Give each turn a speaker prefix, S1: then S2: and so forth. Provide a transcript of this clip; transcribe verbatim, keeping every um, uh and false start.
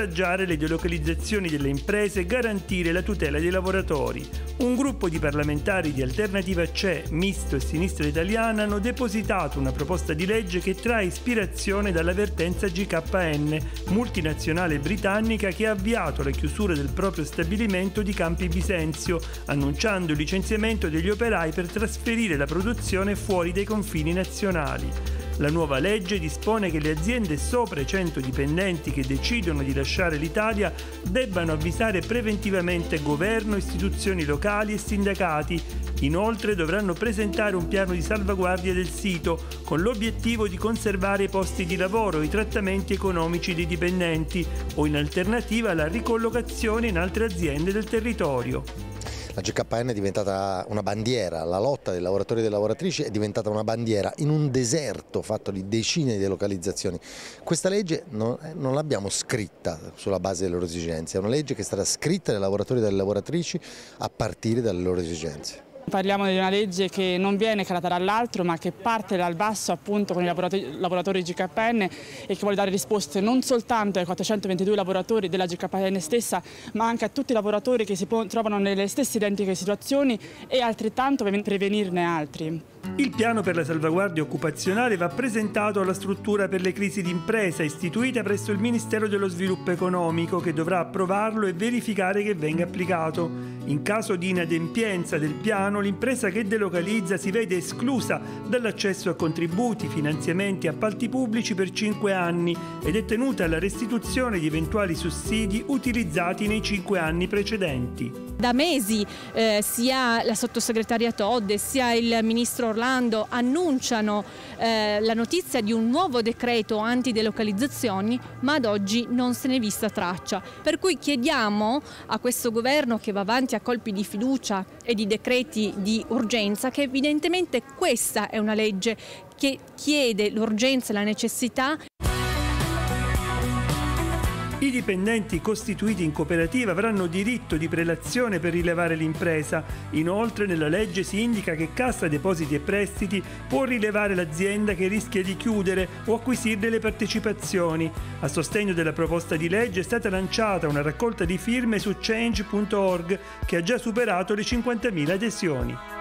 S1: scoraggiare le delocalizzazioni delle imprese e garantire la tutela dei lavoratori. Un gruppo di parlamentari di Alternativa C'è, Misto e Sinistra Italiana hanno depositato una proposta di legge che trae ispirazione dall'avvertenza G K N, multinazionale britannica che ha avviato la chiusura del proprio stabilimento di Campi Bisenzio, annunciando il licenziamento degli operai per trasferire la produzione fuori dai confini nazionali. La nuova legge dispone che le aziende sopra i cento dipendenti che decidono di lasciare l'Italia debbano avvisare preventivamente governo, istituzioni locali e sindacati. Inoltre dovranno presentare un piano di salvaguardia del sito con l'obiettivo di conservare i posti di lavoro e i trattamenti economici dei dipendenti o in alternativa la ricollocazione in altre aziende del territorio.
S2: La G K N è diventata una bandiera, la lotta dei lavoratori e delle lavoratrici è diventata una bandiera in un deserto fatto di decine di delocalizzazioni. Questa legge non, non l'abbiamo scritta sulla base delle loro esigenze, è una legge che è stata scritta dai lavoratori e dalle lavoratrici a partire dalle loro esigenze.
S3: Parliamo di una legge che non viene calata dall'altro ma che parte dal basso appunto con i lavoratori, lavoratori G K N e che vuole dare risposte non soltanto ai quattrocentoventidue lavoratori della G K N stessa ma anche a tutti i lavoratori che si trovano nelle stesse identiche situazioni e altrettanto per prevenirne altri.
S1: Il piano per la salvaguardia occupazionale va presentato alla struttura per le crisi d'impresa istituita presso il Ministero dello Sviluppo Economico che dovrà approvarlo e verificare che venga applicato. In caso di inadempienza del piano, l'impresa che delocalizza si vede esclusa dall'accesso a contributi, finanziamenti e appalti pubblici per cinque anni ed è tenuta alla restituzione di eventuali sussidi utilizzati nei cinque anni precedenti.
S4: Da mesi eh, sia la sottosegretaria Todde sia il ministro Orlando annunciano eh, la notizia di un nuovo decreto antidelocalizzazioni, ma ad oggi non se ne è vista traccia. Per cui chiediamo a questo governo che va avanti a colpi di fiducia e di decreti di urgenza che evidentemente questa è una legge che chiede l'urgenza e la necessità.
S1: I dipendenti costituiti in cooperativa avranno diritto di prelazione per rilevare l'impresa. Inoltre nella legge si indica che Cassa Depositi e Prestiti può rilevare l'azienda che rischia di chiudere o acquisirne le partecipazioni. A sostegno della proposta di legge è stata lanciata una raccolta di firme su change punto org che ha già superato le cinquantamila adesioni.